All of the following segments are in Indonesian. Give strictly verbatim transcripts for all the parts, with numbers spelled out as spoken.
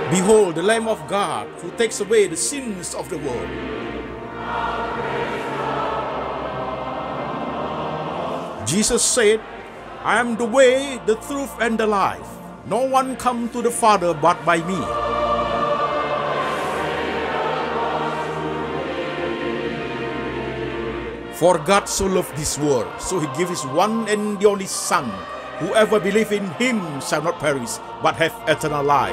Behold, the Lamb of God who takes away the sins of the world. Jesus said, I am the way, the truth, and the life. No one comes to the Father but by me. For God so loved this world, so he gave his one and the only Son. Whoever believes in him shall not perish, but have eternal life.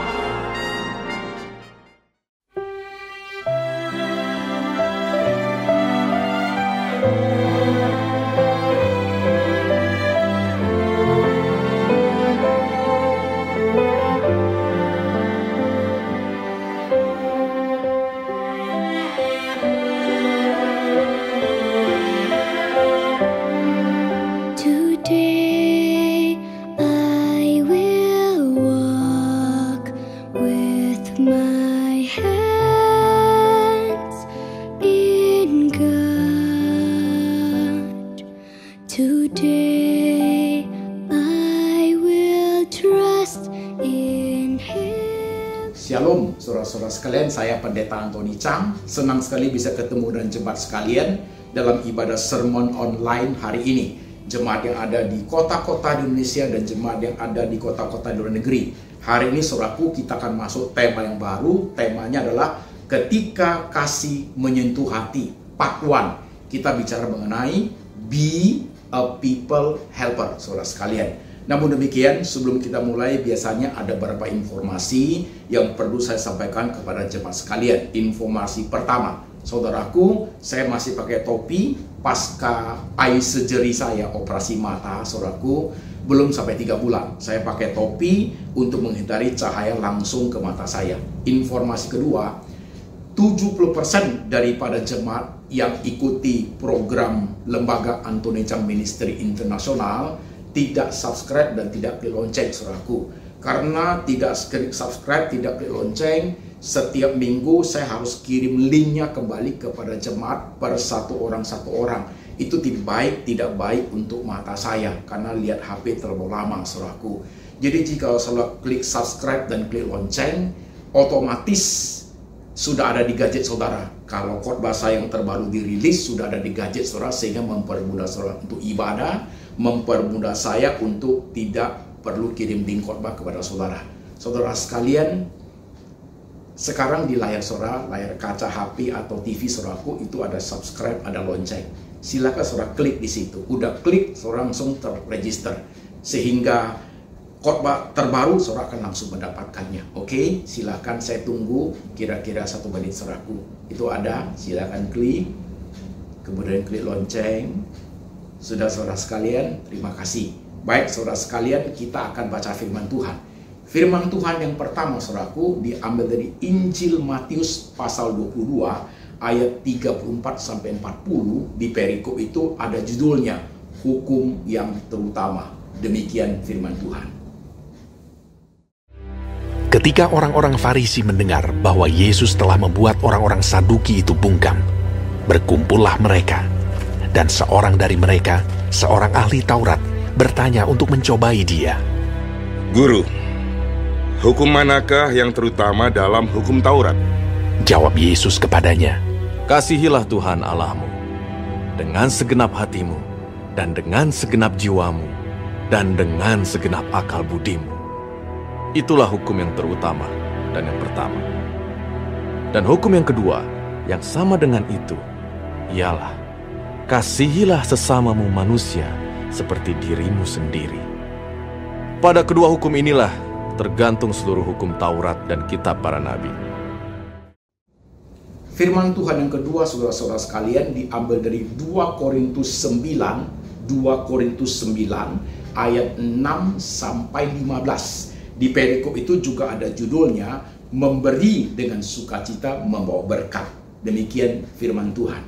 Shalom, saudara-saudara sekalian, saya Pendeta Antoni Chang. Senang sekali bisa ketemu dengan jemaat sekalian dalam ibadah sermon online hari ini. Jemaat yang ada di kota-kota di Indonesia dan jemaat yang ada di kota-kota di luar negeri. Hari ini, saudaraku, kita akan masuk tema yang baru. Temanya adalah ketika kasih menyentuh hati. Part one. Kita bicara mengenai be a people helper, saudara sekalian. Namun demikian, sebelum kita mulai, biasanya ada beberapa informasi yang perlu saya sampaikan kepada jemaat sekalian. Informasi pertama, saudaraku, saya masih pakai topi pasca eye surgery saya, operasi mata, saudaraku, belum sampai tiga bulan. Saya pakai topi untuk menghindari cahaya langsung ke mata saya. Informasi kedua, tujuh puluh persen daripada jemaat yang ikuti program Lembaga Antoni Chang Ministry Internasional tidak subscribe dan tidak klik lonceng, saudaraku. Karena tidak subscribe, tidak klik lonceng, setiap minggu saya harus kirim linknya kembali kepada jemaat per satu orang satu orang. Itu tidak baik, tidak baik untuk mata saya karena lihat H P terlalu lama, saudaraku. Jadi jika saudara klik subscribe dan klik lonceng, otomatis sudah ada di gadget saudara. Kalau khotbah saya yang terbaru dirilis sudah ada di gadget saudara, sehingga mempermudah saudara untuk ibadah, mempermudah saya untuk tidak perlu kirim link khotbah kepada saudara. Saudara sekalian, sekarang di layar saudara, layar kaca H P atau T V saudaraku, itu ada subscribe, ada lonceng. Silakan saudara klik di situ. Udah klik, saudara langsung terregister, sehingga khotbah terbaru saudara akan langsung mendapatkannya. Oke, silakan, saya tunggu kira-kira satu menit saudaraku. Itu ada, silakan klik, kemudian klik lonceng. Sudah saudara sekalian, terima kasih. Baik saudara sekalian, kita akan baca firman Tuhan. Firman Tuhan yang pertama saudaraku diambil dari Injil Matius pasal dua puluh dua ayat tiga puluh empat sampai empat puluh. Di perikop itu ada judulnya hukum yang terutama. Demikian firman Tuhan. Ketika orang-orang Farisi mendengar bahwa Yesus telah membuat orang-orang Saduki itu bungkam, berkumpullah mereka. Dan seorang dari mereka, seorang ahli Taurat, bertanya untuk mencobai dia. Guru, hukum manakah yang terutama dalam hukum Taurat? Jawab Yesus kepadanya, Kasihilah Tuhan Allahmu dengan segenap hatimu, dan dengan segenap jiwamu, dan dengan segenap akal budimu. Itulah hukum yang terutama dan yang pertama. Dan hukum yang kedua, yang sama dengan itu, ialah kasihilah sesamamu manusia seperti dirimu sendiri. Pada kedua hukum inilah tergantung seluruh hukum Taurat dan kitab para nabi. Firman Tuhan yang kedua saudara-saudara sekalian diambil dari dua Korintus sembilan, dua Korintus sembilan ayat enam sampai lima belas. Di perikop itu juga ada judulnya memberi dengan sukacita membawa berkat. Demikian firman Tuhan.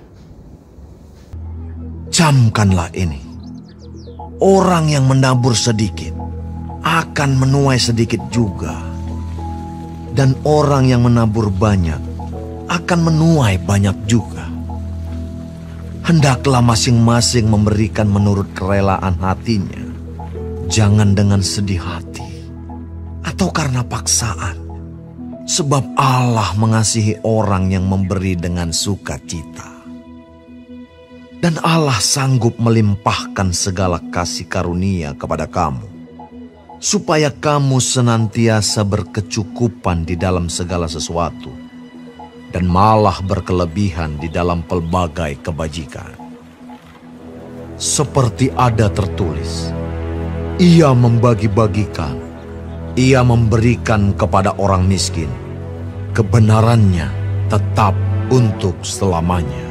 Camkanlah ini, orang yang menabur sedikit akan menuai sedikit juga, dan orang yang menabur banyak akan menuai banyak juga. Hendaklah masing-masing memberikan menurut kerelaan hatinya, jangan dengan sedih hati atau karena paksaan, Sebab Allah mengasihi orang yang memberi dengan sukacita. Dan Allah sanggup melimpahkan segala kasih karunia kepada kamu, supaya kamu senantiasa berkecukupan di dalam segala sesuatu, dan malah berkelebihan di dalam pelbagai kebajikan. Seperti ada tertulis, Ia membagi-bagikan, Ia memberikan kepada orang miskin, kebenarannya tetap untuk selamanya.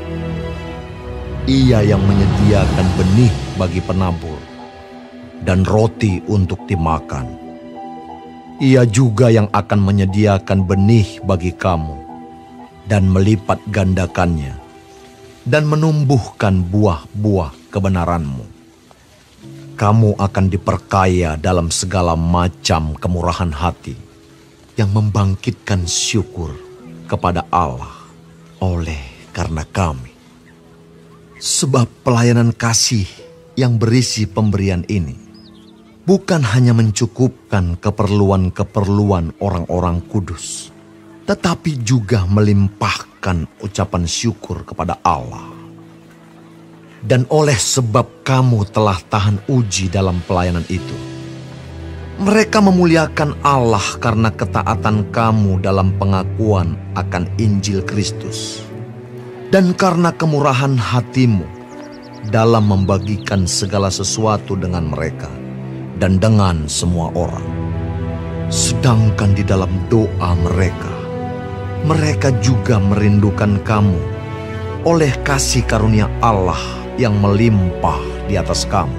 Ia yang menyediakan benih bagi penabur dan roti untuk dimakan. Ia juga yang akan menyediakan benih bagi kamu dan melipat gandakannya dan menumbuhkan buah-buah kebenaranmu. Kamu akan diperkaya dalam segala macam kemurahan hati yang membangkitkan syukur kepada Allah oleh karena kami. Sebab pelayanan kasih yang berisi pemberian ini bukan hanya mencukupkan keperluan-keperluan orang-orang kudus, tetapi juga melimpahkan ucapan syukur kepada Allah. Dan oleh sebab kamu telah tahan uji dalam pelayanan itu, mereka memuliakan Allah karena ketaatan kamu dalam pengakuan akan Injil Kristus, dan karena kemurahan hatimu dalam membagikan segala sesuatu dengan mereka dan dengan semua orang. Sedangkan di dalam doa mereka, mereka juga merindukan kamu oleh kasih karunia Allah yang melimpah di atas kamu.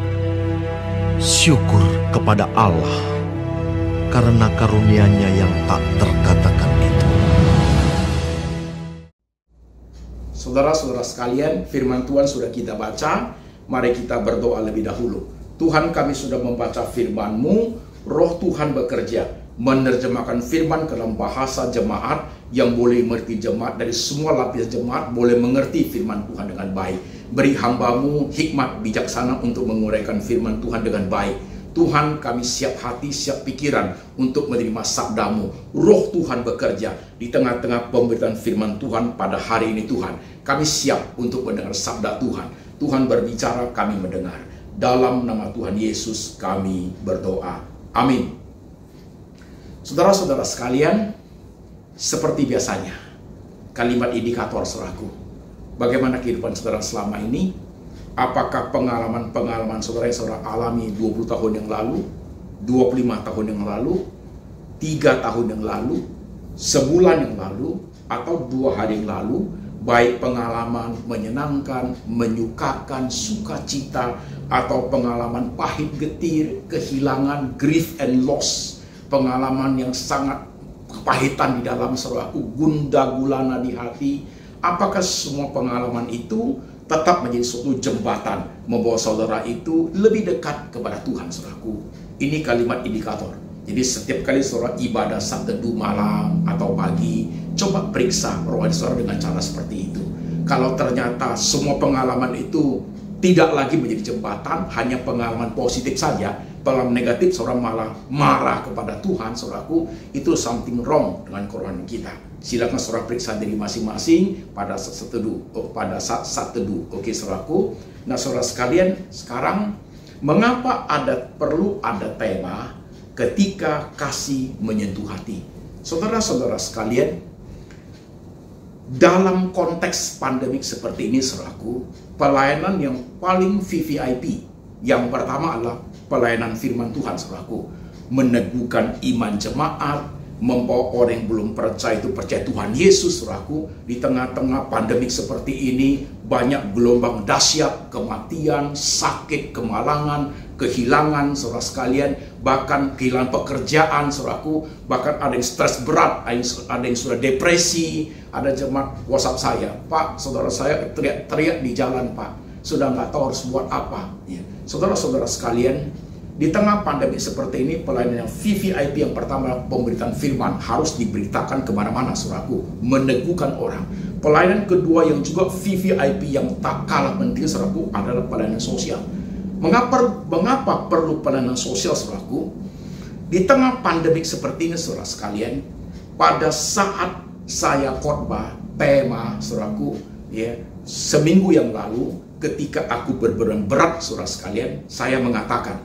Syukur kepada Allah karena karunia-Nya yang tak terkatakan itu. Saudara-saudara sekalian, firman Tuhan sudah kita baca. Mari kita berdoa lebih dahulu. Tuhan, kami sudah membaca firman-Mu. Roh Tuhan bekerja menerjemahkan firman ke dalam bahasa jemaat yang boleh mengerti jemaat dari semua lapisan jemaat boleh mengerti firman Tuhan dengan baik. Beri hamba-Mu hikmat bijaksana untuk menguraikan firman Tuhan dengan baik. Tuhan, kami siap hati, siap pikiran untuk menerima sabda-Mu. Roh Tuhan bekerja di tengah-tengah pemberitaan firman Tuhan pada hari ini Tuhan. Kami siap untuk mendengar sabda Tuhan. Tuhan berbicara, kami mendengar. Dalam nama Tuhan Yesus kami berdoa. Amin. Saudara-saudara sekalian, seperti biasanya, kalimat indikator saudaraku. Bagaimana kehidupan saudara selama ini? Apakah pengalaman-pengalaman saudara yang saudara alami dua puluh tahun yang lalu, dua puluh lima tahun yang lalu, tiga tahun yang lalu, sebulan yang lalu, atau dua hari yang lalu, baik pengalaman menyenangkan, menyukakan, sukacita, atau pengalaman pahit getir, kehilangan, grief and loss, pengalaman yang sangat kepahitan di dalam saudaraku, gundah gulana di hati. Apakah semua pengalaman itu tetap menjadi suatu jembatan membawa saudara itu lebih dekat kepada Tuhan, saudaraku? Ini kalimat indikator. Jadi setiap kali saudara ibadah saat teduh malam atau pagi, coba periksa rohani saudara dengan cara seperti itu. Kalau ternyata semua pengalaman itu tidak lagi menjadi jembatan, hanya pengalaman positif saja, pengalaman negatif saudara malah marah kepada Tuhan, saudaraku, itu something wrong dengan kerohanian kita. Silakan saudara periksa diri masing-masing pada saat teduh, oh, pada saat, saat teduh. Oke, saudaraku. Nah, saudara sekalian, sekarang mengapa ada perlu ada tema ketika kasih menyentuh hati? Saudara-saudara sekalian, dalam konteks pandemik seperti ini, saudaraku, pelayanan yang paling V V I P yang pertama adalah pelayanan firman Tuhan, saudaraku, meneguhkan iman jemaat, membawa orang yang belum percaya itu percaya Tuhan Yesus, saudaraku. Di tengah-tengah pandemik seperti ini, banyak gelombang dahsyat, kematian, sakit, kemalangan, kehilangan, saudara sekalian, bahkan kehilangan pekerjaan, saudaraku, bahkan ada yang stres berat, ada yang sudah depresi. Ada jemaat WhatsApp saya, Pak, saudara saya teriak-teriak di jalan, Pak, sudah nggak tahu harus buat apa. Ya. Saudara-saudara sekalian, di tengah pandemi seperti ini, pelayanan yang V V I P yang pertama, pemberitaan firman, harus diberitakan kemana-mana, saudaraku, meneguhkan orang. Pelayanan kedua yang juga V V I P yang tak kalah penting, saudaraku, adalah pelayanan sosial. Mengapa, mengapa perlu pelayanan sosial, saudaraku? Di tengah pandemik seperti ini, saudara sekalian, pada saat saya khotbah tema, saudaraku, ya, seminggu yang lalu, ketika aku berbeban berat, saudara sekalian, saya mengatakan,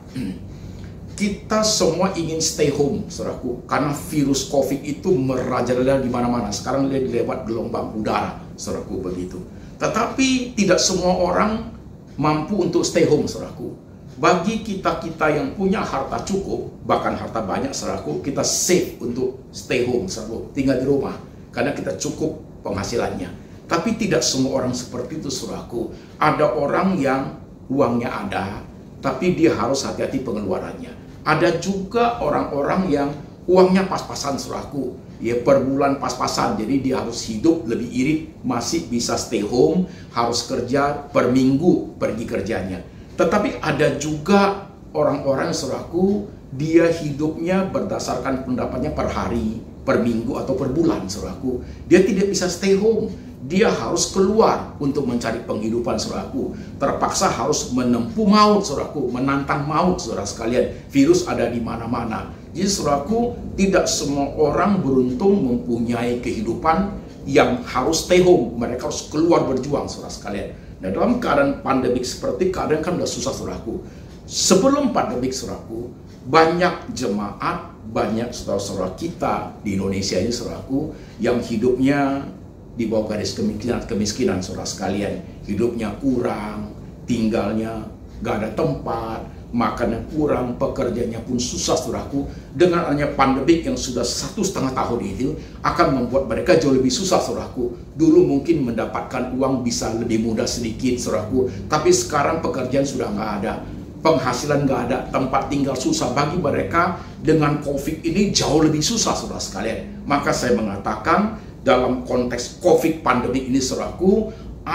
kita semua ingin stay home, saudaraku, karena virus COVID itu merajalela di mana-mana. Sekarang lewat gelombang udara, saudaraku, begitu. Tetapi tidak semua orang mampu untuk stay home, saudaraku. Bagi kita-kita yang punya harta cukup, bahkan harta banyak, saudaraku, kita safe untuk stay home, saudaraku, tinggal di rumah, karena kita cukup penghasilannya. Tapi tidak semua orang seperti itu, saudaraku. Ada orang yang uangnya ada, tapi dia harus hati-hati pengeluarannya. Ada juga orang-orang yang uangnya pas-pasan, saudaraku, ya, per bulan pas-pasan, jadi dia harus hidup lebih irit, masih bisa stay home, harus kerja per minggu pergi kerjanya. Tetapi ada juga orang-orang, saudaraku, dia hidupnya berdasarkan pendapatnya per hari, per minggu, atau per bulan, saudaraku. Dia tidak bisa stay home. Dia harus keluar untuk mencari penghidupan, saudaraku. Terpaksa harus menempuh maut, saudaraku, menantang maut, saudara sekalian. Virus ada di mana-mana. Jadi, saudaraku, tidak semua orang beruntung mempunyai kehidupan yang harus stay home. Mereka harus keluar berjuang, saudara sekalian. Nah, dalam keadaan pandemik seperti keadaan kan udah susah, saudaraku. Sebelum pandemik, saudaraku, banyak jemaat, banyak saudara-saudara kita di Indonesia ini, saudaraku, yang hidupnya di bawah garis kemiskinan, kemiskinan, saudara sekalian. Hidupnya kurang, tinggalnya gak ada tempat, makannya kurang, pekerjaannya pun susah, saudaraku. Dengan adanya pandemik yang sudah satu setengah tahun itu akan membuat mereka jauh lebih susah, saudaraku. Dulu mungkin mendapatkan uang bisa lebih mudah sedikit, saudaraku, tapi sekarang pekerjaan sudah nggak ada, penghasilan nggak ada, tempat tinggal susah. Bagi mereka dengan COVID ini jauh lebih susah, saudara sekalian. Maka saya mengatakan dalam konteks COVID pandemi ini, saudaraku,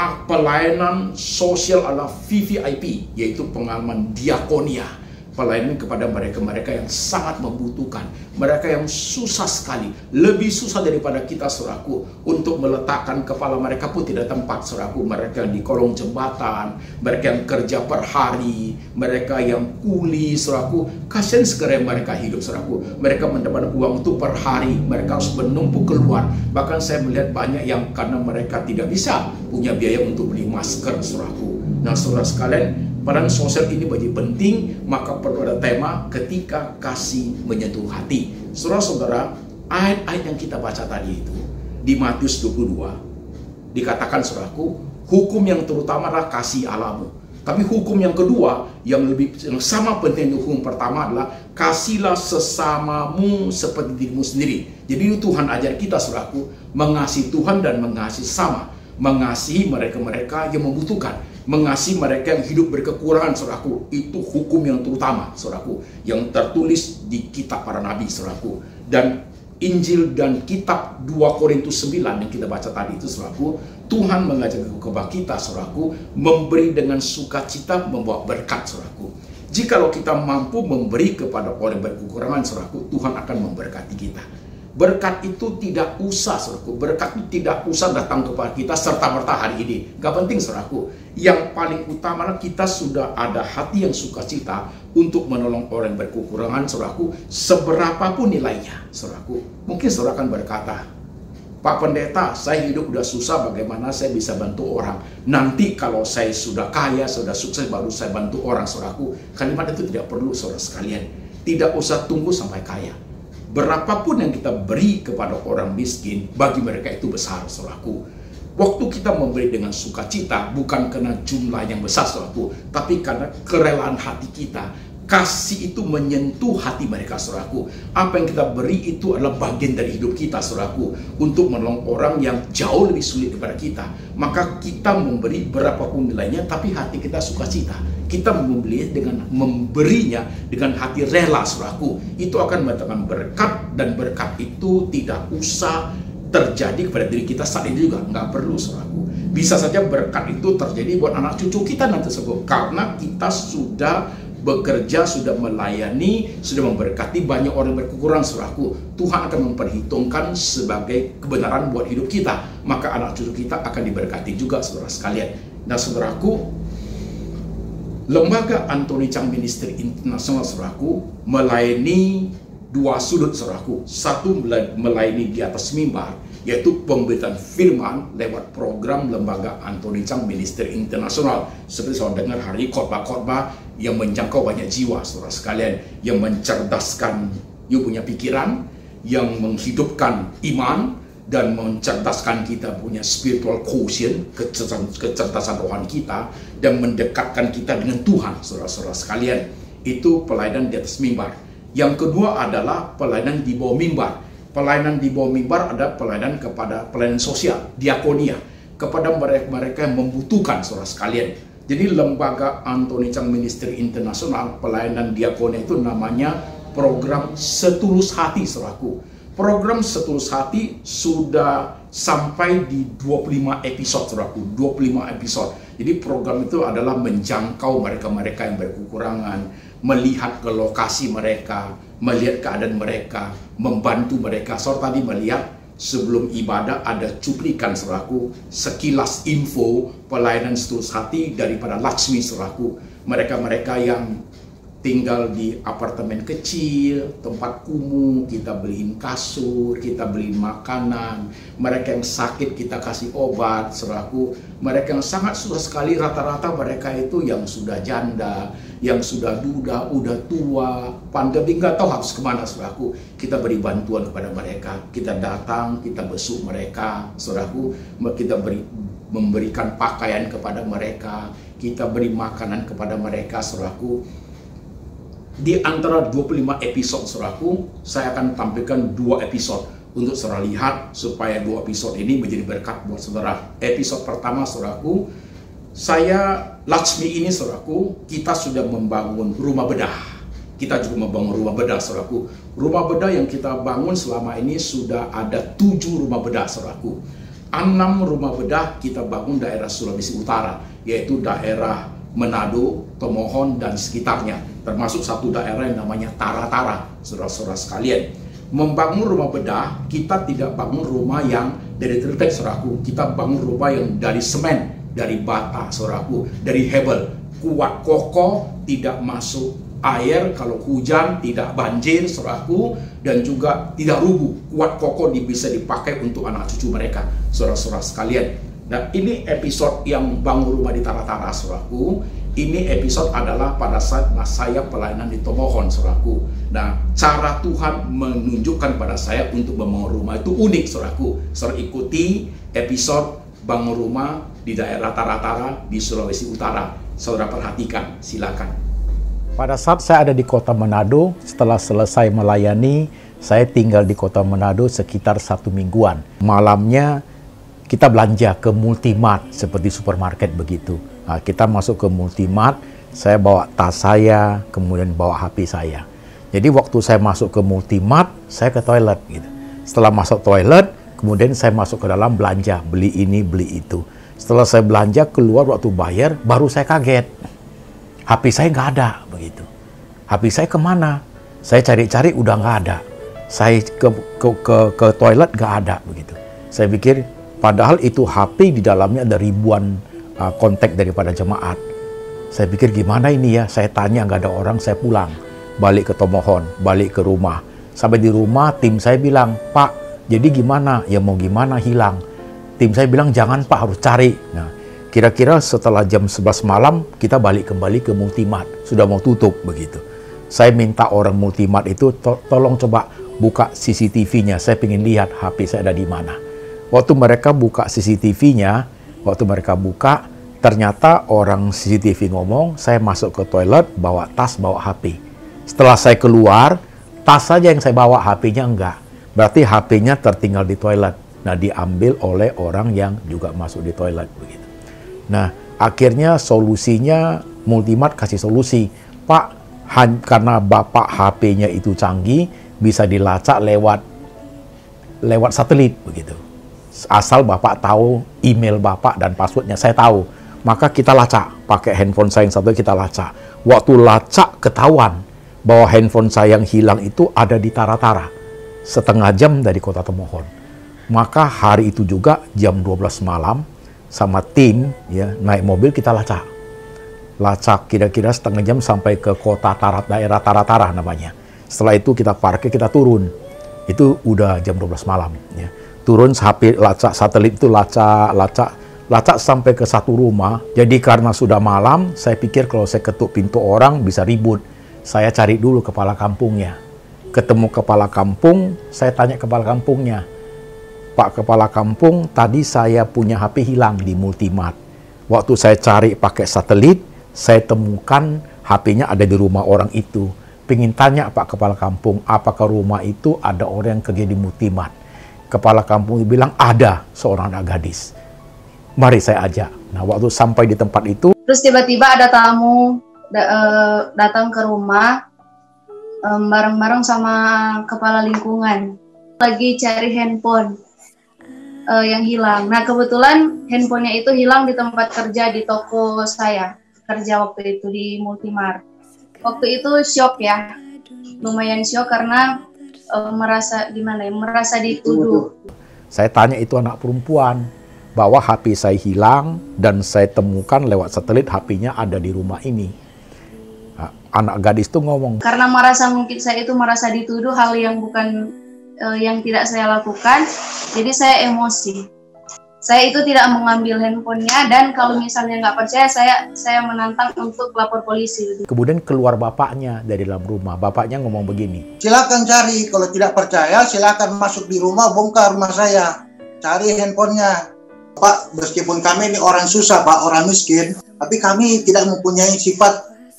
pelayanan sosial adalah V V I P, yaitu pengalaman diakonia. Pelayanan kepada mereka-mereka yang sangat membutuhkan, mereka yang susah sekali, lebih susah daripada kita, saudaraku, untuk meletakkan kepala mereka pun tidak tempat, saudaraku. Mereka yang di kolong jembatan, mereka yang kerja per hari, mereka yang kuli, saudaraku. Kasihan sekali mereka hidup, saudaraku. Mereka mendapat uang itu per hari, mereka harus menumpuk keluar. Bahkan saya melihat banyak yang karena mereka tidak bisa punya biaya untuk beli masker, saudaraku. Nah, saudara sekalian, peran sosial ini bagi penting, maka perlu ada tema ketika kasih menyentuh hati. Saudara-saudara, ayat-ayat yang kita baca tadi itu di Matius dua puluh dua dikatakan, saudaraku, hukum yang terutama adalah kasih Allahmu. Tapi hukum yang kedua yang lebih yang sama penting dengan hukum pertama adalah kasihlah sesamamu seperti dirimu sendiri. Jadi Tuhan ajar kita, saudaraku, mengasihi Tuhan dan mengasihi sama, mengasihi mereka-mereka yang membutuhkan, mengasihi mereka yang hidup berkekurangan, saudaraku. Itu hukum yang terutama, saudaraku, yang tertulis di kitab para nabi, saudaraku. Dan Injil dan kitab dua Korintus sembilan yang kita baca tadi itu, saudaraku, Tuhan mengajak kepada kita, saudaraku, memberi dengan sukacita membawa berkat, saudaraku. Jikalau kita mampu memberi kepada orang yang berkekurangan, saudaraku, Tuhan akan memberkati kita. Berkat itu tidak usah, saudaraku. Berkat itu tidak usah datang kepada kita serta-merta hari ini. Gak penting, saudaraku. Yang paling utama adalah kita sudah ada hati yang sukacita untuk menolong orang yang berkekurangan, saudaraku. Seberapapun nilainya, saudaraku. Mungkin saudara akan berkata, Pak Pendeta, saya hidup udah susah, bagaimana saya bisa bantu orang? Nanti kalau saya sudah kaya, sudah sukses, baru saya bantu orang, saudaraku. Kalimat itu tidak perlu, saudara sekalian. Tidak usah tunggu sampai kaya. Berapapun yang kita beri kepada orang miskin, bagi mereka itu besar, saudaraku. Waktu kita memberi dengan sukacita, bukan karena jumlah yang besar, saudaraku, tapi karena kerelaan hati kita. Kasih itu menyentuh hati mereka, saudaraku. Apa yang kita beri itu adalah bagian dari hidup kita, saudaraku, untuk menolong orang yang jauh lebih sulit daripada kita. Maka kita memberi berapapun nilainya, tapi hati kita sukacita. Kita membeli dengan memberinya dengan hati rela, saudaraku. Itu akan mendatangkan berkat, dan berkat itu tidak usah terjadi kepada diri kita saat ini juga, nggak perlu, saudaraku. Bisa saja berkat itu terjadi buat anak cucu kita nanti, saudaraku, karena kita sudah bekerja, sudah melayani, sudah memberkati banyak orang berkekurangan, saudaraku. Tuhan akan memperhitungkan sebagai kebenaran buat hidup kita, maka anak cucu kita akan diberkati juga, saudara sekalian. Nah, saudaraku, Lembaga Anthony Chang Ministry International, saudaraku, melayani dua sudut, saudaraku. Satu melayani di atas mimbar, yaitu pemberitaan firman lewat program Lembaga Anthony Chang Ministry Internasional. Seperti saudara dengar hari ini, khotbah-khotbah yang menjangkau banyak jiwa, saudara sekalian, yang mencerdaskan you punya pikiran, yang menghidupkan iman, dan mencerdaskan kita punya spiritual quotient, kecerdasan, kecerdasan rohani kita, dan mendekatkan kita dengan Tuhan, saudara-saudara sekalian. Itu pelayanan di atas mimbar. Yang kedua adalah pelayanan di bawah mimbar. Pelayanan di bawah mimbar ada pelayanan kepada pelayanan sosial, diakonia, kepada mereka-mereka yang membutuhkan, saudara sekalian. Jadi Lembaga Anthony Chang Ministry Internasional, pelayanan diakonia itu namanya program Setulus Hati, saudaraku. Program Setulus Hati sudah sampai di dua puluh lima episode, saudaraku. dua puluh lima episode. Jadi program itu adalah menjangkau mereka-mereka yang berkekurangan, melihat ke lokasi mereka, melihat keadaan mereka, membantu mereka. Saudara tadi melihat sebelum ibadah ada cuplikan, saudaraku, sekilas info pelayanan Setulus Hati daripada Laksmi, saudaraku. Mereka-mereka yang tinggal di apartemen kecil, tempat kumuh, kita beliin kasur, kita beliin makanan. Mereka yang sakit kita kasih obat, saudaraku. Mereka yang sangat susah sekali, rata-rata mereka itu yang sudah janda, yang sudah duda, udah tua, pandemi nggak tahu harus kemana, saudaraku. Kita beri bantuan kepada mereka. Kita datang, kita besuk mereka, saudaraku. Kita beri memberikan pakaian kepada mereka, kita beri makanan kepada mereka, saudaraku. Di antara dua puluh lima episode, saudaraku, saya akan tampilkan dua episode untuk saudara lihat, supaya dua episode ini menjadi berkat buat saudara. Episode pertama, saudaraku, saya Laksmi ini, saudaraku, kita sudah membangun rumah bedah. Kita juga membangun rumah bedah, saudaraku. Rumah bedah yang kita bangun selama ini sudah ada tujuh rumah bedah, saudaraku. Enam rumah bedah kita bangun daerah Sulawesi Utara, yaitu daerah Manado, Tomohon, dan sekitarnya, termasuk satu daerah yang namanya Tara-Tara, saudara-saudara sekalian. Membangun rumah bedah, kita tidak bangun rumah yang dari tertek, saudaraku. Kita bangun rumah yang dari semen, dari bata, saudaraku, dari hebel, kuat kokoh, tidak masuk air, kalau hujan tidak banjir, saudaraku, dan juga tidak rubuh, kuat kokoh, bisa dipakai untuk anak cucu mereka, saudara-saudara sekalian. Nah, ini episode yang bangun rumah di Tara-Tara, saudaraku. Ini episode adalah pada saat saya pelayanan di Tomohon, saudaraku. Nah, cara Tuhan menunjukkan pada saya untuk membangun rumah itu unik, saudaraku. Saudara ikuti episode bangun rumah di daerah Tara-Tara di Sulawesi Utara. Saudara perhatikan, silakan. Pada saat saya ada di kota Manado, setelah selesai melayani, saya tinggal di kota Manado sekitar satu mingguan. Malamnya kita belanja ke Multimart, seperti supermarket begitu. Nah, kita masuk ke Multimart, saya bawa tas saya, kemudian bawa H P saya. Jadi waktu saya masuk ke Multimart, saya ke toilet gitu. Setelah masuk toilet, kemudian saya masuk ke dalam belanja, beli ini, beli itu. Setelah saya belanja, keluar waktu bayar, baru saya kaget. H P saya nggak ada begitu. H P saya kemana? Saya cari-cari udah nggak ada. Saya ke, ke, ke, ke toilet nggak ada begitu. Saya pikir, padahal itu H P di dalamnya ada ribuan uh, kontak daripada jemaat. Saya pikir gimana ini ya, saya tanya nggak ada orang, saya pulang. Balik ke Tomohon, balik ke rumah. Sampai di rumah tim saya bilang, Pak, jadi gimana? Ya mau gimana, hilang. Tim saya bilang jangan Pak, harus cari. Nah, kira-kira setelah jam sebelas malam kita balik kembali ke Multimart. Sudah mau tutup begitu. Saya minta orang Multimart itu to tolong coba buka C C T V-nya. Saya ingin lihat H P saya ada di mana. Waktu mereka buka C C T V-nya, waktu mereka buka, ternyata orang C C T V ngomong, saya masuk ke toilet, bawa tas, bawa H P. Setelah saya keluar, tas saja yang saya bawa, H P-nya enggak. Berarti H P-nya tertinggal di toilet. Nah, diambil oleh orang yang juga masuk di toilet begitu. Nah, akhirnya solusinya Multimart kasih solusi. Pak, karena Bapak H P-nya itu canggih, bisa dilacak lewat lewat satelit begitu. Asal Bapak tahu email Bapak dan passwordnya, saya tahu. Maka kita lacak, pakai handphone saya yang satu kita lacak. Waktu lacak ketahuan bahwa handphone saya yang hilang itu ada di Tara-Tara, setengah jam dari kota Tomohon. Maka hari itu juga jam dua belas malam sama tim ya naik mobil kita lacak. Lacak kira-kira setengah jam sampai ke kota Tara, daerah Tara-Tara namanya. Setelah itu kita parkir, kita turun. Itu udah jam dua belas malam. Ya. Turun, H P lacak satelit itu lacak, lacak, lacak sampai ke satu rumah. Jadi karena sudah malam, saya pikir kalau saya ketuk pintu orang bisa ribut. Saya cari dulu kepala kampungnya. Ketemu kepala kampung, saya tanya kepala kampungnya. Pak kepala kampung, tadi saya punya H P hilang di Multimart. Waktu saya cari pakai satelit, saya temukan H P-nya ada di rumah orang itu. Pengen tanya Pak kepala kampung, apakah rumah itu ada orang yang kerja di Multimart? Kepala kampung bilang ada seorang anak gadis. Mari saya ajak. Nah, waktu sampai di tempat itu, terus tiba-tiba ada tamu da uh, datang ke rumah bareng-bareng um, sama kepala lingkungan. Lagi cari handphone uh, yang hilang. Nah, kebetulan handphonenya itu hilang di tempat kerja di toko saya. Kerja waktu itu di Multimart. Waktu itu shock ya, lumayan shock karena uh, merasa gimana ya, merasa dituduh. Saya tanya itu anak perempuan, bahwa H P saya hilang dan saya temukan lewat satelit H P-nya ada di rumah ini. Nah, anak gadis itu ngomong, karena merasa mungkin saya itu merasa dituduh hal yang bukan uh, yang tidak saya lakukan, jadi saya emosi. Saya itu tidak mengambil handphonenya dan kalau misalnya nggak percaya, saya saya menantang untuk lapor polisi. Kemudian keluar bapaknya dari dalam rumah. Bapaknya ngomong begini, silakan cari, kalau tidak percaya silakan masuk di rumah, bongkar rumah saya, cari handphonenya. Pak, meskipun kami ini orang susah Pak, orang miskin, tapi kami tidak mempunyai sifat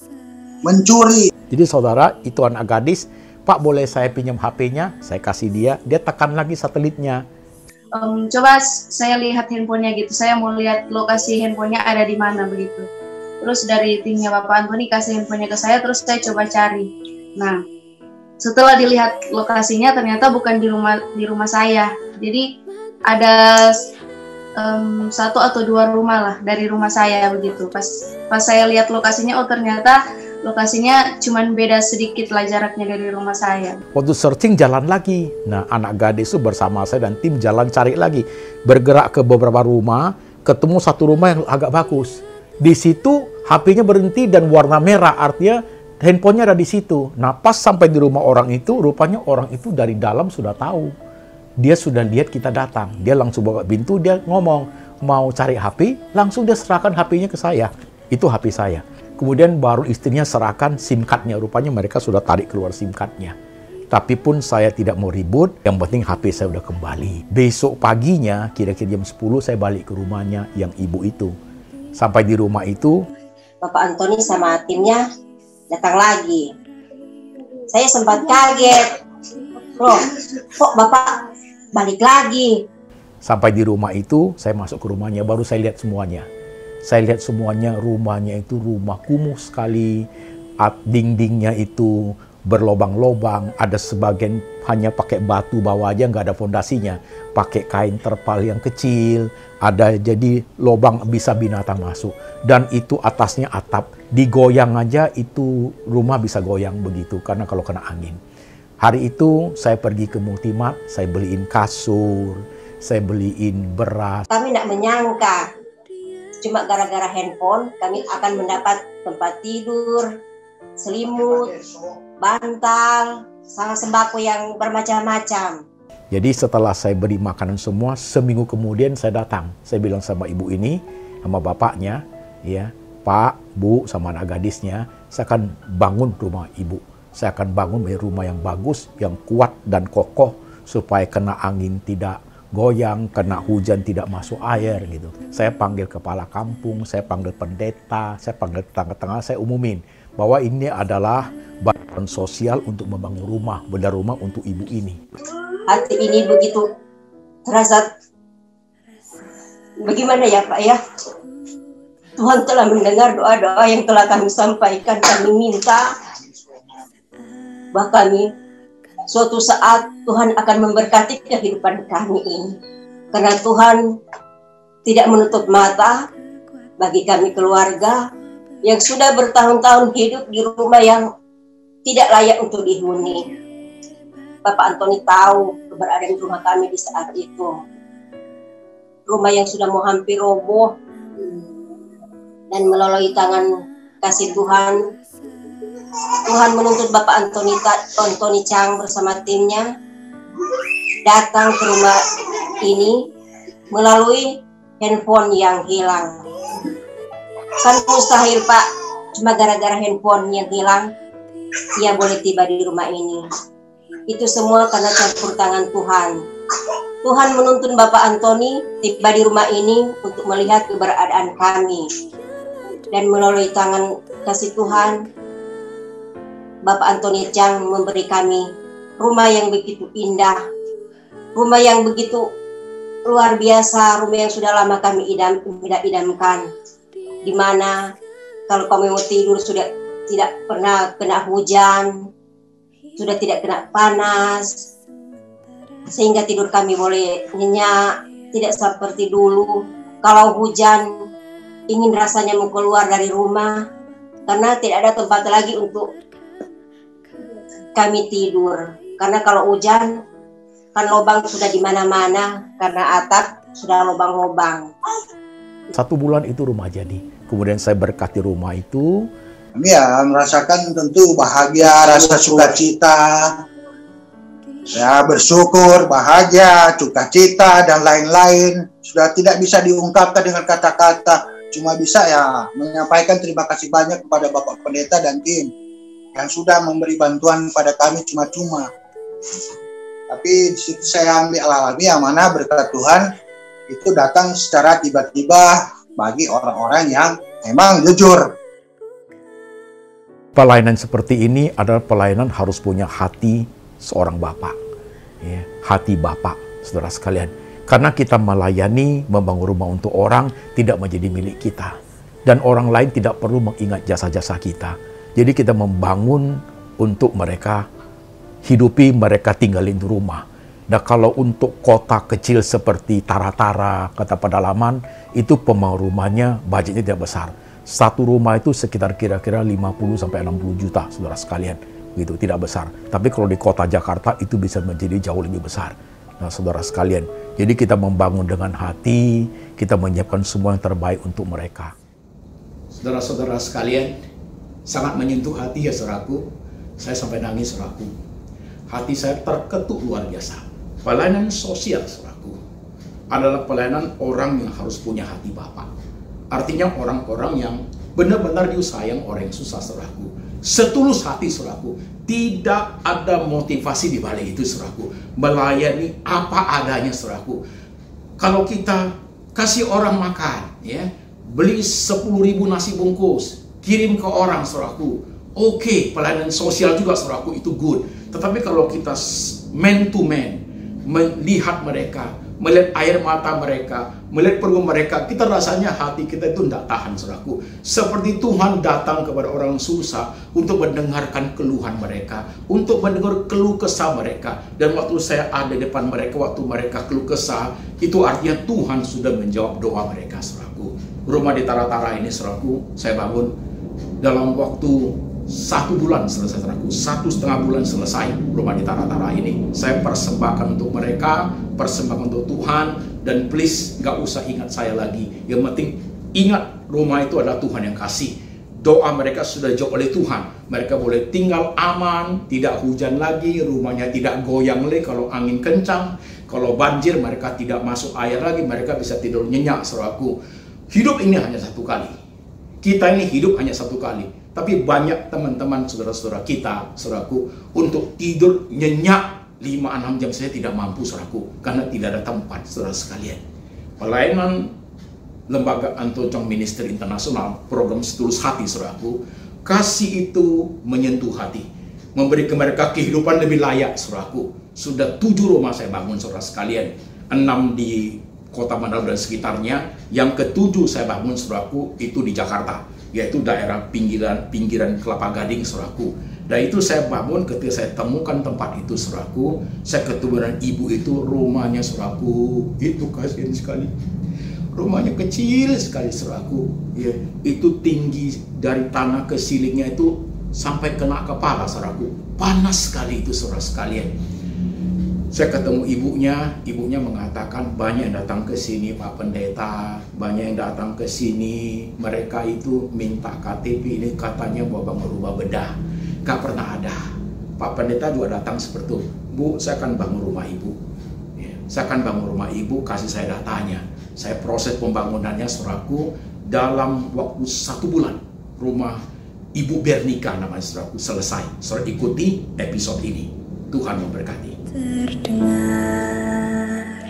mencuri. Jadi saudara, itu anak gadis, Pak boleh saya pinjam H P-nya? Saya kasih dia, dia tekan lagi satelitnya. Um, coba saya lihat handphonenya gitu, saya mau lihat lokasi handphonenya ada di mana begitu. Terus dari timnya Bapak Antoni kasih handphonenya ke saya, terus saya coba cari. Nah, setelah dilihat lokasinya ternyata bukan di rumah di rumah saya. Jadi ada um, satu atau dua rumah lah dari rumah saya begitu. Pas pas saya lihat lokasinya, oh ternyata lokasinya cuman beda sedikit lah jaraknya dari rumah saya. Waktu searching jalan lagi. Nah, anak gadis itu bersama saya dan tim jalan cari lagi. Bergerak ke beberapa rumah, ketemu satu rumah yang agak bagus. Di situ H P-nya berhenti dan warna merah, artinya handphonenya ada di situ. Nah, pas sampai di rumah orang itu, rupanya orang itu dari dalam sudah tahu. Dia sudah lihat kita datang. Dia langsung buka pintu, dia ngomong, mau cari H P, langsung dia serahkan H P-nya ke saya. Itu H P saya. Kemudian baru istrinya serahkan SIM card-nya. Rupanya mereka sudah tarik keluar SIM card-nya. Tapi pun saya tidak mau ribut, yang penting H P saya udah kembali. Besok paginya, kira-kira jam sepuluh, saya balik ke rumahnya yang ibu itu. Sampai di rumah itu, Bapak Antoni sama timnya datang lagi. Saya sempat kaget. Loh, kok Bapak balik lagi? Sampai di rumah itu, saya masuk ke rumahnya, baru saya lihat semuanya. Saya lihat semuanya, rumahnya itu rumah kumuh sekali. Dindingnya itu berlobang-lobang. Ada sebagian hanya pakai batu bawah aja, nggak ada fondasinya. Pakai kain terpal yang kecil. Ada jadi lobang bisa binatang masuk. Dan itu atasnya atap. Digoyang aja itu rumah bisa goyang begitu. Karena kalau kena angin. Hari itu saya pergi ke Multimart. Saya beliin kasur. Saya beliin beras. Kami tidak menyangka. Cuma gara-gara handphone, kami akan mendapat tempat tidur, selimut, bantal, sama sembako yang bermacam-macam. Jadi setelah saya beri makanan semua, seminggu kemudian saya datang. Saya bilang sama ibu ini, sama bapaknya, ya, Pak, Bu, sama anak gadisnya, saya akan bangun rumah ibu. Saya akan bangun rumah yang bagus, yang kuat dan kokoh, supaya kena angin tidak goyang, kena hujan tidak masuk air gitu. Saya panggil kepala kampung, saya panggil pendeta, saya panggil tetangga-tetangga, saya umumin bahwa ini adalah bantuan sosial untuk membangun rumah, benda rumah untuk ibu ini. Hati ini begitu terasa, bagaimana ya Pak ya? Tuhan telah mendengar doa-doa yang telah kami sampaikan, kami minta bahkan kami suatu saat Tuhan akan memberkati kehidupan kami ini. Karena Tuhan tidak menutup mata bagi kami keluarga yang sudah bertahun-tahun hidup di rumah yang tidak layak untuk dihuni. Bapak Antoni tahu keberadaan rumah kami di saat itu. Rumah yang sudah mau hampir roboh. Dan melalui tangan kasih Tuhan, Tuhan menuntut Bapak Antoni, Antoni Chang bersama timnya datang ke rumah ini melalui handphone yang hilang. Kan mustahil Pak, cuma gara-gara handphone yang hilang, ia boleh tiba di rumah ini. Itu semua karena campur tangan Tuhan. Tuhan menuntun Bapak Antoni tiba di rumah ini untuk melihat keberadaan kami. Dan melalui tangan kasih Tuhan, Bapak Antoni Chang memberi kami rumah yang begitu indah, rumah yang begitu luar biasa, rumah yang sudah lama kami idam, idam-idamkan, di mana kalau kami mau tidur sudah tidak pernah kena hujan, sudah tidak kena panas, sehingga tidur kami boleh nyenyak, tidak seperti dulu. Kalau hujan, ingin rasanya mau keluar dari rumah, karena tidak ada tempat lagi untuk kami tidur. Karena kalau hujan, kan lubang sudah di mana-mana, karena atap sudah lubang-lubang. Satu bulan itu rumah jadi. Kemudian saya berkati rumah itu. Kami ya merasakan tentu bahagia, rasa sukacita, ya bersyukur, bahagia, sukacita, dan lain-lain. Sudah tidak bisa diungkapkan dengan kata-kata. Cuma bisa ya menyampaikan terima kasih banyak kepada Bapak Pendeta dan tim yang sudah memberi bantuan pada kami cuma-cuma. Tapi di situ saya ambil alami yang mana berkat Tuhan itu datang secara tiba-tiba bagi orang-orang yang memang jujur. Pelayanan seperti ini adalah pelayanan harus punya hati seorang bapak, ya, hati bapak, saudara sekalian. Karena kita melayani, membangun rumah untuk orang tidak menjadi milik kita, dan orang lain tidak perlu mengingat jasa-jasa kita. Jadi kita membangun untuk mereka, hidupi mereka tinggalin di rumah. Nah kalau untuk kota kecil seperti Tara-Tara, kata pedalaman, itu pembangun rumahnya budgetnya tidak besar. Satu rumah itu sekitar kira-kira lima puluh sampai enam puluh juta, saudara sekalian. Gitu, tidak besar. Tapi kalau di kota Jakarta itu bisa menjadi jauh lebih besar. Nah, saudara sekalian, jadi kita membangun dengan hati, kita menyiapkan semua yang terbaik untuk mereka. Saudara-saudara sekalian, sangat menyentuh hati ya saudaraku. Saya sampai nangis saudaraku. Hati saya terketuk luar biasa. Pelayanan sosial saudaraku adalah pelayanan orang yang harus punya hati Bapak. Artinya orang-orang yang benar-benar disayang orang yang susah saudaraku. Setulus hati saudaraku. Tidak ada motivasi di balik itu saudaraku. Melayani apa adanya saudaraku. Kalau kita kasih orang makan, ya, beli sepuluh ribu nasi bungkus, kirim ke orang saudaraku. Oke, okay, pelayanan sosial juga saudaraku itu good. Tetapi kalau kita man to man, melihat mereka, melihat air mata mereka, melihat perlu mereka, kita rasanya hati kita itu tidak tahan saudaraku. Seperti Tuhan datang kepada orang susah untuk mendengarkan keluhan mereka, untuk mendengar keluh kesah mereka. Dan waktu saya ada di depan mereka, waktu mereka keluh kesah, itu artinya Tuhan sudah menjawab doa mereka saudaraku. Rumah di Tara-Tara ini saudaraku, saya bangun dalam waktu satu bulan selesai saudaraku, satu setengah bulan selesai rumah di Tara-Tara ini. Saya persembahkan untuk mereka, persembahkan untuk Tuhan, dan please gak usah ingat saya lagi. Yang penting ingat rumah itu adalah Tuhan yang kasih. Doa mereka sudah dijawab oleh Tuhan. Mereka boleh tinggal aman, tidak hujan lagi, rumahnya tidak goyang lagi kalau angin kencang, kalau banjir mereka tidak masuk air lagi, mereka bisa tidur nyenyak saudaraku. Hidup ini hanya satu kali. Kita ini hidup hanya satu kali. Tapi banyak teman-teman saudara-saudara kita, saudaraku, untuk tidur nyenyak lima enam jam saya tidak mampu, saudaraku, karena tidak ada tempat, saudara sekalian. Pelayanan Lembaga Antoni Chang Ministry Internasional, program Setulus Hati, saudaraku, kasih itu menyentuh hati, memberi ke mereka kehidupan lebih layak, saudaraku. Sudah tujuh rumah saya bangun, saudara sekalian, enam di Kota Mandal dan sekitarnya, yang ketujuh saya bangun, saudaraku, itu di Jakarta, yaitu daerah pinggiran pinggiran Kelapa Gading, saudaraku. Dan itu saya bangun ketika saya temukan tempat itu, saudaraku. Saya ketemu dengan ibu itu, rumahnya, saudaraku, itu kasihan sekali. Rumahnya kecil sekali, saudaraku. Ya, itu tinggi dari tanah ke silingnya itu sampai kena kepala, saudaraku. Panas sekali itu, saudara sekalian. Saya ketemu ibunya, ibunya mengatakan banyak yang datang ke sini Pak Pendeta, banyak yang datang ke sini, mereka itu minta K T P, ini katanya bahwa merubah bedah, gak pernah ada. Pak Pendeta juga datang seperti itu, Bu, saya akan bangun rumah ibu, ya, saya akan bangun rumah ibu, kasih saya datanya, saya proses pembangunannya saudaraku, dalam waktu satu bulan, rumah Ibu Bernika namanya saudaraku selesai. Saudara ikuti episode ini, Tuhan memberkati. Terdengar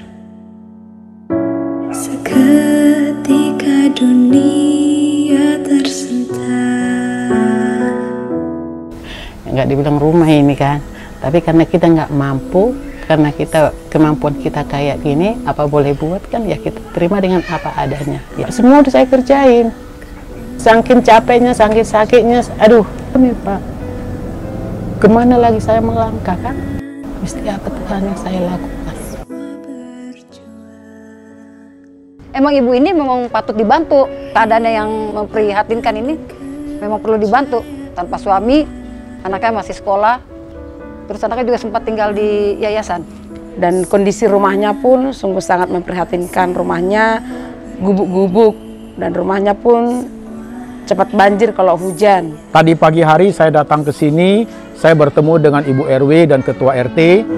seketika dunia tersentak. Nggak dibilang rumah ini kan, tapi karena kita nggak mampu, karena kita kemampuan kita kayak gini, apa boleh buat kan, ya kita terima dengan apa adanya. Ya semua udah saya kerjain, saking capeknya, saking sakitnya, aduh ini Pak, kemana lagi saya melangkah kan? Mesti apa Tuhan yang saya lakukan. Emang ibu ini memang patut dibantu. Keadaannya yang memprihatinkan ini memang perlu dibantu. Tanpa suami, anaknya masih sekolah, terus anaknya juga sempat tinggal di yayasan. Dan kondisi rumahnya pun sungguh sangat memprihatinkan. Rumahnya gubuk-gubuk dan rumahnya pun cepat banjir kalau hujan. Tadi pagi hari saya datang ke sini, saya bertemu dengan Ibu R W dan Ketua R T.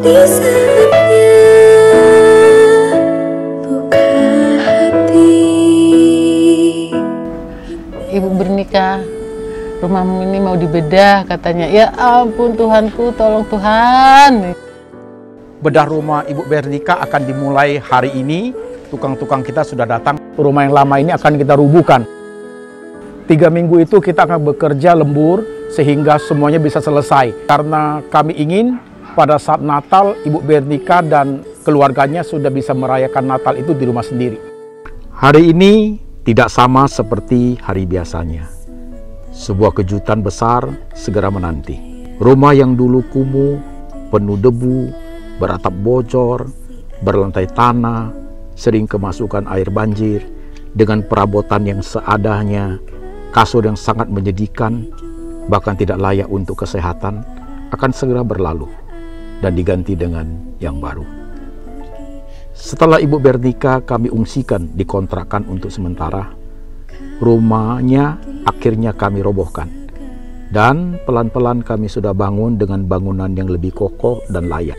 Ibu Bernika, rumahmu ini mau dibedah katanya. Ya ampun Tuhanku, tolong Tuhan. Bedah rumah Ibu Bernika akan dimulai hari ini. Tukang-tukang kita sudah datang. Rumah yang lama ini akan kita rubuhkan. Tiga minggu itu kita akan bekerja lembur sehingga semuanya bisa selesai. Karena kami ingin pada saat Natal Ibu Bernika dan keluarganya sudah bisa merayakan Natal itu di rumah sendiri. Hari ini tidak sama seperti hari biasanya. Sebuah kejutan besar segera menanti. Rumah yang dulu kumuh, penuh debu, beratap bocor, berlantai tanah, sering kemasukan air banjir, dengan perabotan yang seadanya, kasur yang sangat menyedihkan, bahkan tidak layak untuk kesehatan, akan segera berlalu dan diganti dengan yang baru. Setelah Ibu Bernika kami ungsikan dikontrakan untuk sementara, rumahnya akhirnya kami robohkan. Dan pelan-pelan kami sudah bangun dengan bangunan yang lebih kokoh dan layak.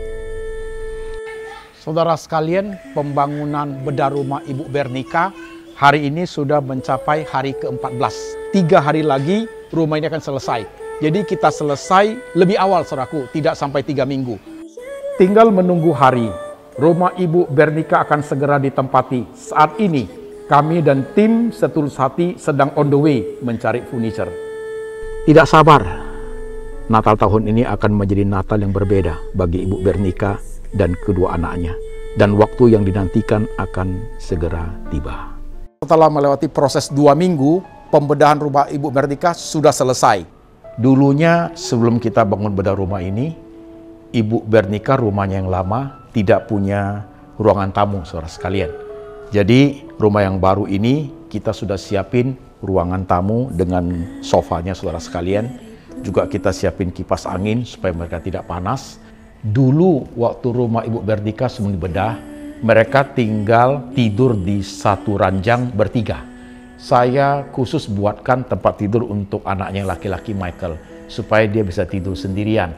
Saudara sekalian, pembangunan bedah rumah Ibu Bernika hari ini sudah mencapai hari ke empat belas. Tiga hari lagi rumah ini akan selesai. Jadi kita selesai lebih awal saudaraku, tidak sampai tiga minggu. Tinggal menunggu hari. Rumah Ibu Bernika akan segera ditempati. Saat ini kami dan tim Setulus Hati sedang on the way mencari furniture. Tidak sabar. Natal tahun ini akan menjadi Natal yang berbeda bagi Ibu Bernika dan kedua anaknya. Dan waktu yang dinantikan akan segera tiba. Setelah melewati proses dua minggu, pembedahan rumah Ibu Bernika sudah selesai. Dulunya sebelum kita bangun bedah rumah ini, Ibu Bernika rumahnya yang lama tidak punya ruangan tamu saudara sekalian. Jadi rumah yang baru ini kita sudah siapin ruangan tamu dengan sofanya saudara sekalian. Juga kita siapin kipas angin supaya mereka tidak panas. Dulu waktu rumah Ibu Bernika sebelum dibedah, mereka tinggal tidur di satu ranjang bertiga. Saya khusus buatkan tempat tidur untuk anaknya yang laki-laki Michael, supaya dia bisa tidur sendirian.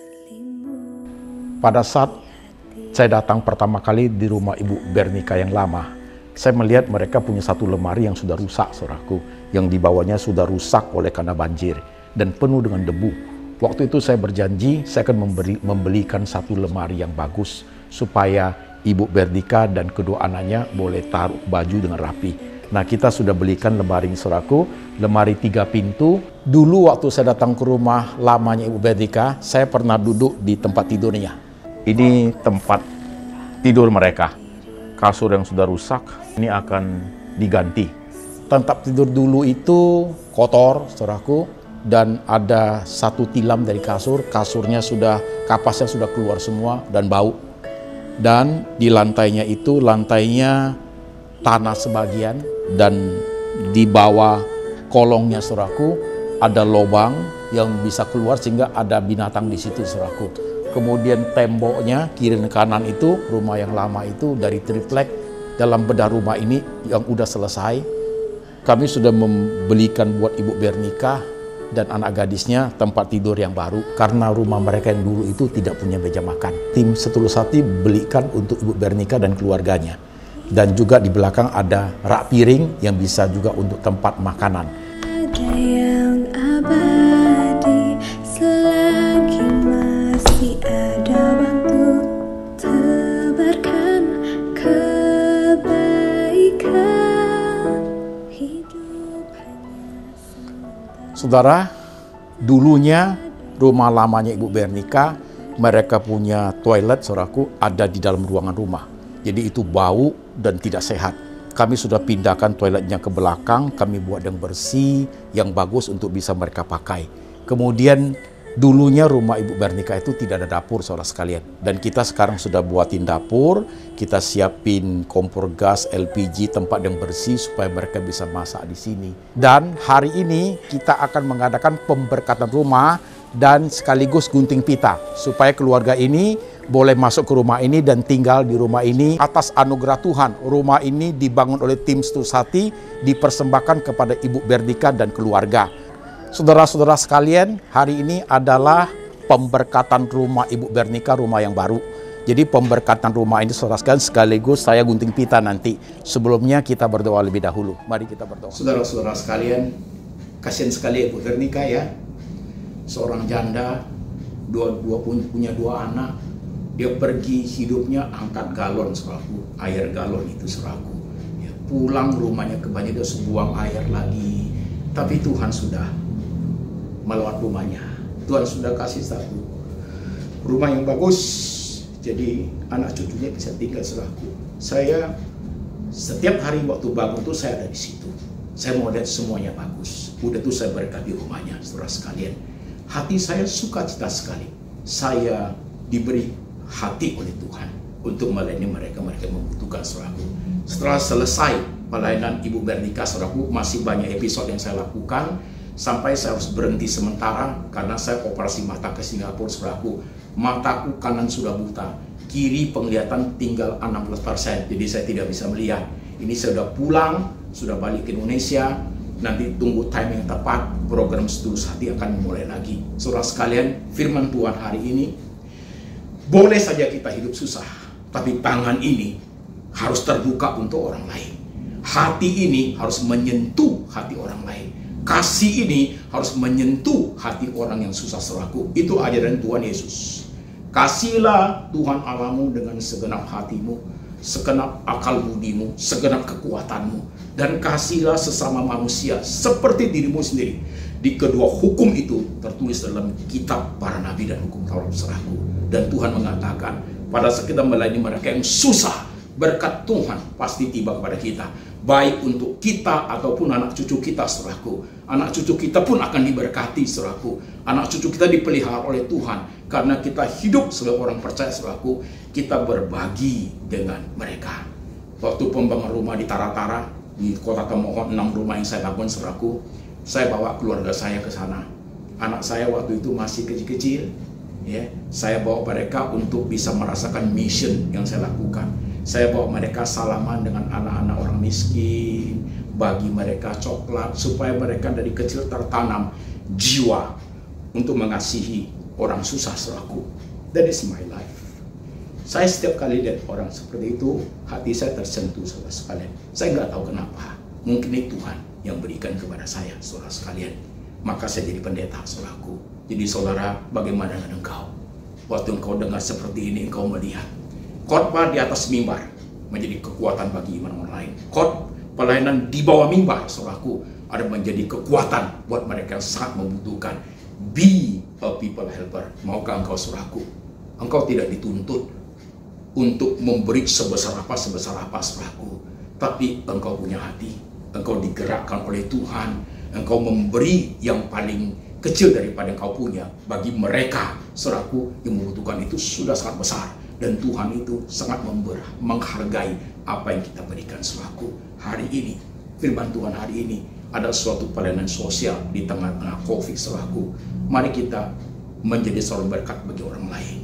Pada saat saya datang pertama kali di rumah Ibu Bernika yang lama, saya melihat mereka punya satu lemari yang sudah rusak, saudaraku. Yang di bawahnya sudah rusak oleh karena banjir dan penuh dengan debu. Waktu itu saya berjanji saya akan memberi, membelikan satu lemari yang bagus supaya Ibu Bernika dan kedua anaknya boleh taruh baju dengan rapi. Nah, kita sudah belikan lemari ini, saudaraku, lemari tiga pintu. Dulu waktu saya datang ke rumah lamanya Ibu Bernika, saya pernah duduk di tempat tidurnya. Ini tempat tidur mereka. Kasur yang sudah rusak, ini akan diganti. Tempat tidur dulu itu kotor, saudaraku, dan ada satu tilam dari kasur. Kasurnya sudah, kapasnya sudah keluar semua dan bau. Dan di lantainya itu, lantainya tanah sebagian, dan di bawah kolongnya, saudaraku, ada lubang yang bisa keluar sehingga ada binatang di situ, saudaraku. kemudian temboknya kiri dan kanan itu, rumah yang lama itu dari triplek. Dalam bedah rumah ini yang udah selesai, kami sudah membelikan buat Ibu Bernika dan anak gadisnya tempat tidur yang baru, karena rumah mereka yang dulu itu tidak punya meja makan. Tim Setulus Hati belikan untuk Ibu Bernika dan keluarganya. Dan juga di belakang ada rak piring yang bisa juga untuk tempat makanan. Ada yang abadi selagi masih ada waktu, tebarkan kebaikan hidup. Saudara, dulunya rumah lamanya Ibu Bernika, mereka punya toilet, saudaraku, ada di dalam ruangan rumah. Jadi itu bau dan tidak sehat. Kami sudah pindahkan toiletnya ke belakang, kami buat yang bersih, yang bagus untuk bisa mereka pakai. Kemudian dulunya rumah Ibu Bernika itu tidak ada dapur, saudara sekalian. Dan kita sekarang sudah buatin dapur, kita siapin kompor gas, L P G, tempat yang bersih supaya mereka bisa masak di sini. Dan hari ini kita akan mengadakan pemberkatan rumah dan sekaligus gunting pita supaya keluarga ini boleh masuk ke rumah ini dan tinggal di rumah ini. Atas anugerah Tuhan, rumah ini dibangun oleh tim Setulus Hati, dipersembahkan kepada Ibu Bernika dan keluarga. Saudara-saudara sekalian, hari ini adalah pemberkatan rumah Ibu Bernika, rumah yang baru. Jadi pemberkatan rumah ini, saudara sekalian, sekaligus saya gunting pita nanti. Sebelumnya kita berdoa lebih dahulu. Mari kita berdoa. Saudara-saudara sekalian, kasihan sekali Ibu Bernika ya. Seorang janda, dua, dua punya dua anak, dia pergi hidupnya angkat galon seraku, air galon itu seraku. Ya, pulang rumahnya kebanyakan dia sebuang air lagi. Tapi Tuhan sudah melewat rumahnya. Tuhan sudah kasih satu rumah yang bagus. Jadi anak cucunya bisa tinggal seraku. Saya setiap hari waktu bangun tuh saya ada di situ. Saya mau lihat semuanya bagus. Udah tuh saya berkati rumahnya, saudara sekalian. Hati saya sukacita sekali. Saya diberi hati oleh Tuhan untuk melayani mereka, mereka membutuhkan saudaraku. Setelah selesai pelayanan Ibu Bernika, saudaraku, masih banyak episode yang saya lakukan sampai saya harus berhenti sementara karena saya operasi mata ke Singapura, saudaraku. Mataku kanan sudah buta, kiri penglihatan tinggal enam belas persen, jadi saya tidak bisa melihat. Ini saya sudah pulang, sudah balik ke Indonesia. Nanti tunggu time yang tepat, program Setulus Hati akan mulai lagi. Saudara sekalian, firman Tuhan hari ini, boleh saja kita hidup susah, tapi tangan ini harus terbuka untuk orang lain. Hati ini harus menyentuh hati orang lain. Kasih ini harus menyentuh hati orang yang susah, saudaraku. Itu ajaran Tuhan Yesus. Kasihlah Tuhan Allahmu dengan segenap hatimu, segenap akal budimu, segenap kekuatanmu. Dan kasihlah sesama manusia seperti dirimu sendiri. Di kedua hukum itu tertulis dalam kitab para nabi dan hukum Taurat, saudaraku. Dan Tuhan mengatakan, pada saat kita melayani mereka yang susah, berkat Tuhan pasti tiba kepada kita. Baik untuk kita ataupun anak cucu kita, saudaraku. Anak cucu kita pun akan diberkati, saudaraku. Anak cucu kita dipelihara oleh Tuhan. Karena kita hidup sebagai orang percaya, saudaraku. Kita berbagi dengan mereka. Waktu pembangunan rumah di Tara-Tara, di Kota Temohon, enam rumah yang saya bangun, saudaraku, saya bawa keluarga saya ke sana. Anak saya waktu itu masih kecil-kecil, ya. Saya bawa mereka untuk bisa merasakan mission yang saya lakukan. Saya bawa mereka salaman dengan anak-anak orang miskin, bagi mereka coklat, supaya mereka dari kecil tertanam jiwa untuk mengasihi orang susah, saudaraku. That is my life. Saya setiap kali lihat orang seperti itu, hati saya tersentuh, saudara sekalian. Saya nggak tahu kenapa. Mungkin itu Tuhan yang berikan kepada saya, saudara sekalian. Maka saya jadi pendeta, saudaraku. Jadi saudara, bagaimana dengan engkau? Waktu engkau dengar seperti ini, engkau melihat khotbah di atas mimbar menjadi kekuatan bagi iman orang lain. Khotbah pelayanan di bawah mimbar, saudaraku, ada menjadi kekuatan buat mereka yang sangat membutuhkan. Be a people helper. Maukah engkau, saudaraku? Engkau tidak dituntut untuk memberi sebesar apa, sebesar apa, saudaraku. Tapi engkau punya hati, engkau digerakkan oleh Tuhan, engkau memberi yang paling kecil daripada engkau punya. Bagi mereka, saudaraku, yang membutuhkan itu sudah sangat besar. Dan Tuhan itu sangat member, menghargai apa yang kita berikan, saudaraku. Hari ini, firman Tuhan hari ini, ada suatu pelayanan sosial di tengah-tengah COVID, saudaraku. Mari kita menjadi seorang berkat bagi orang lain.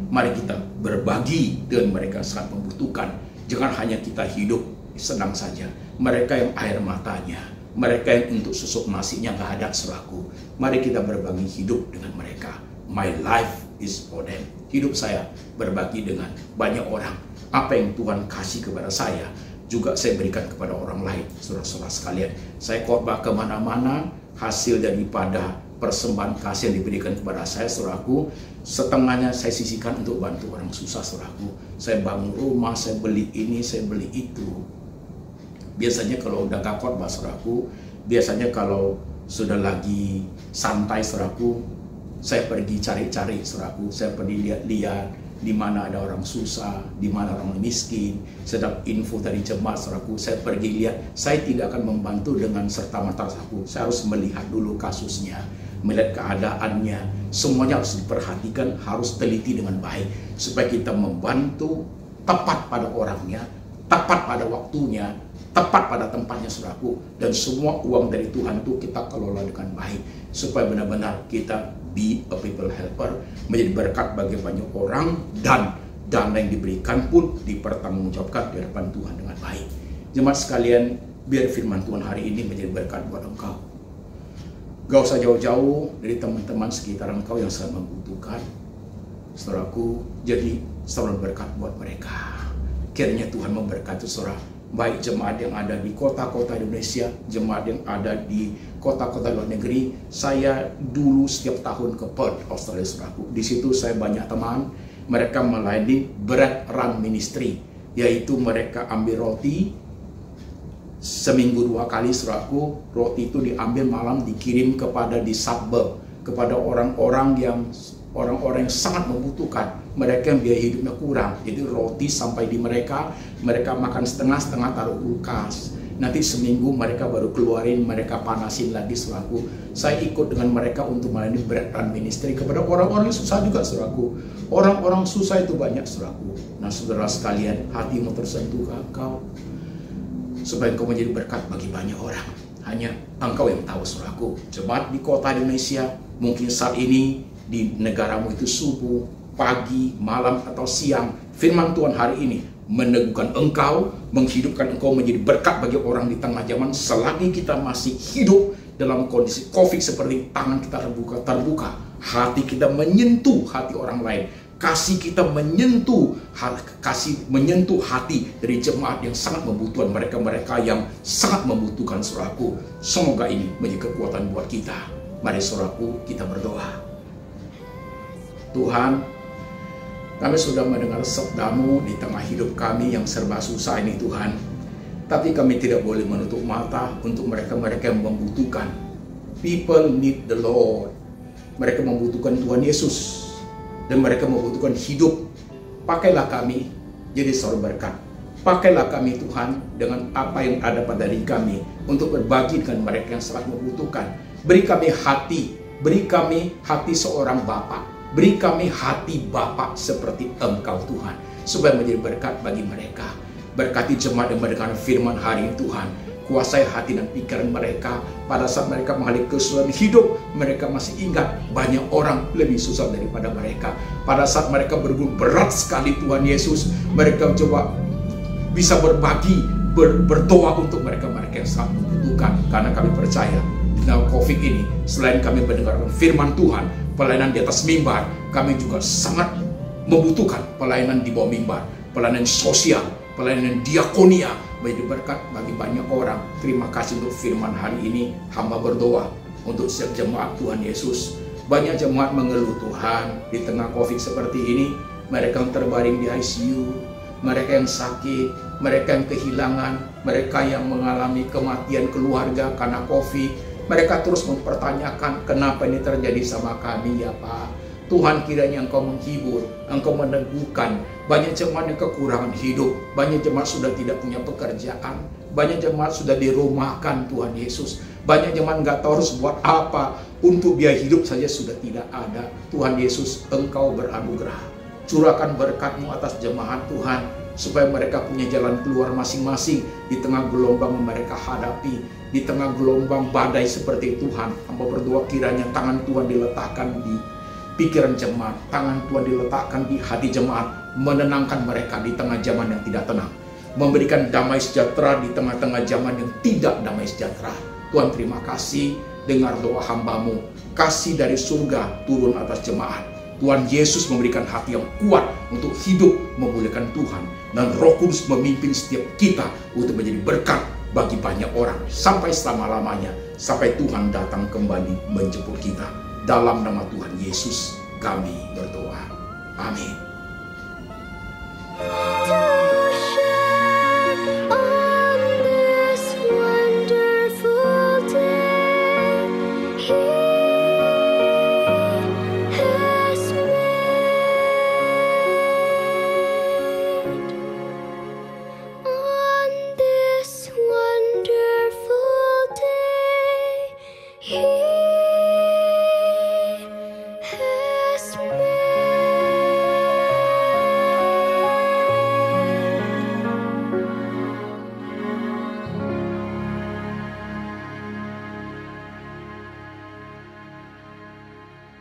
Mari kita berbagi dengan mereka yang sangat membutuhkan. Jangan hanya kita hidup senang saja. Mereka yang air matanya, mereka yang untuk susuk nasinya nggak ada, saudaraku. Mari kita berbagi hidup dengan mereka. My life is for them. Hidup saya berbagi dengan banyak orang. Apa yang Tuhan kasih kepada saya, juga saya berikan kepada orang lain. Saudara-saudara sekalian, saya khotbah kemana-mana, hasil daripada persembahan kasih yang diberikan kepada saya, saudaraku, setengahnya saya sisihkan untuk bantu orang susah, saudaraku. Saya bangun rumah, saya beli ini, saya beli itu. Biasanya kalau udah gak khotbah, saudaraku, biasanya kalau sudah lagi santai, saudaraku, saya pergi cari-cari, saudaraku. Saya pergi lihat-lihat di mana ada orang susah, di mana orang miskin. Saya dapat info dari jemaat, saudaraku. Saya pergi lihat. Saya tidak akan membantu dengan serta-merta, saudaraku. Saya harus melihat dulu kasusnya, melihat keadaannya. Semuanya harus diperhatikan, harus teliti dengan baik, supaya kita membantu tepat pada orangnya, tepat pada waktunya, tepat pada tempatnya, saudaraku. Dan semua uang dari Tuhan itu kita kelola dengan baik, supaya benar-benar kita be a people helper, menjadi berkat bagi banyak orang, dan dana yang diberikan pun dipertanggungjawabkan di hadapan Tuhan dengan baik. Jemaat sekalian, biar firman Tuhan hari ini menjadi berkat buat engkau. Gak usah jauh-jauh dari teman-teman sekitar engkau yang sangat membutuhkan, saudaraku, jadi selalu berkat buat mereka. Kiranya Tuhan memberkati saudara, baik jemaat yang ada di kota-kota Indonesia, jemaat yang ada di kota-kota luar negeri. Saya dulu setiap tahun ke Perth, Australia, saudaraku. Di situ saya banyak teman, mereka melayani bread run ministry, yaitu mereka ambil roti seminggu dua kali, saudaraku. Roti itu diambil malam, dikirim kepada di suburb, kepada orang-orang yang orang-orang yang sangat membutuhkan, mereka yang biaya hidupnya kurang. Jadi roti sampai di mereka, mereka makan setengah-setengah, taruh kulkas. Nanti seminggu mereka baru keluarin, mereka panasin lagi, saudaraku. Saya ikut dengan mereka untuk melayani bread run ministry kepada orang-orang yang susah juga, saudaraku. Orang-orang susah itu banyak, saudaraku. Nah, saudara sekalian, hatimu tersentuh ke engkau, supaya engkau menjadi berkat bagi banyak orang. Hanya engkau yang tahu, saudaraku. Jemaat di kota Indonesia, mungkin saat ini di negaramu itu subuh, pagi, malam, atau siang, firman Tuhan hari ini meneguhkan engkau, menghidupkan engkau menjadi berkat bagi orang di tengah zaman. Selagi kita masih hidup dalam kondisi COVID seperti tangan kita terbuka, terbuka, hati kita menyentuh hati orang lain, kasih kita menyentuh, kasih menyentuh hati dari jemaat yang sangat membutuhkan, mereka-mereka yang sangat membutuhkan, saudaraku. Semoga ini menjadi kekuatan buat kita. Mari, saudaraku, kita berdoa. Tuhan, kami sudah mendengar sabda-Mu di tengah hidup kami yang serba susah ini, Tuhan. Tapi kami tidak boleh menutup mata untuk mereka-mereka yang membutuhkan. People need the Lord. Mereka membutuhkan Tuhan Yesus. Dan mereka membutuhkan hidup. Pakailah kami jadi sumber berkat. Pakailah kami, Tuhan, dengan apa yang ada pada diri kami untuk berbagi dengan mereka yang sangat membutuhkan. Beri kami hati, beri kami hati seorang Bapa. Beri kami hati Bapa seperti Engkau, Tuhan, supaya menjadi berkat bagi mereka. Berkati jemaat yang mendengar firman hari ini, Tuhan. Kuasai hati dan pikiran mereka. Pada saat mereka mengalami kesulitan hidup, mereka masih ingat banyak orang lebih susah daripada mereka. Pada saat mereka bergumul berat sekali, Tuhan Yesus, mereka coba bisa berbagi, ber, berdoa untuk mereka-mereka yang sangat membutuhkan. Karena kami percaya dalam COVID ini, selain kami mendengarkan firman Tuhan, pelayanan di atas mimbar, kami juga sangat membutuhkan pelayanan di bawah mimbar, pelayanan sosial, pelayanan diakonia, menjadi berkat bagi banyak orang. Terima kasih untuk firman hari ini. Hamba berdoa untuk setiap jemaat Tuhan Yesus. Banyak jemaat mengeluh, Tuhan, di tengah COVID seperti ini, mereka yang terbaring di I C U, mereka yang sakit, mereka yang kehilangan, mereka yang mengalami kematian keluarga karena COVID. Mereka terus mempertanyakan, kenapa ini terjadi sama kami, ya Pak. Tuhan, kiranya Engkau menghibur, Engkau meneguhkan. Banyak jemaat yang kekurangan hidup, banyak jemaat sudah tidak punya pekerjaan, banyak jemaat sudah dirumahkan, Tuhan Yesus. Banyak jemaat nggak tahu harus buat apa, untuk biaya hidup saja sudah tidak ada. Tuhan Yesus, Engkau beranugerah. Curahkan berkat-Mu atas jemaat, Tuhan, supaya mereka punya jalan keluar masing-masing di tengah gelombang yang mereka hadapi, di tengah gelombang badai seperti Tuhan. Hamba berdoa kiranya tangan Tuhan diletakkan di pikiran jemaat, tangan Tuhan diletakkan di hati jemaat, menenangkan mereka di tengah zaman yang tidak tenang, memberikan damai sejahtera di tengah-tengah zaman yang tidak damai sejahtera. Tuhan, terima kasih, dengar doa hamba-Mu, kasih dari surga turun atas jemaat. Tuhan Yesus memberikan hati yang kuat untuk hidup memuliakan Tuhan, dan Roh Kudus memimpin setiap kita untuk menjadi berkat bagi banyak orang sampai selama-lamanya, sampai Tuhan datang kembali menjemput kita. Dalam nama Tuhan Yesus kami berdoa. Amin.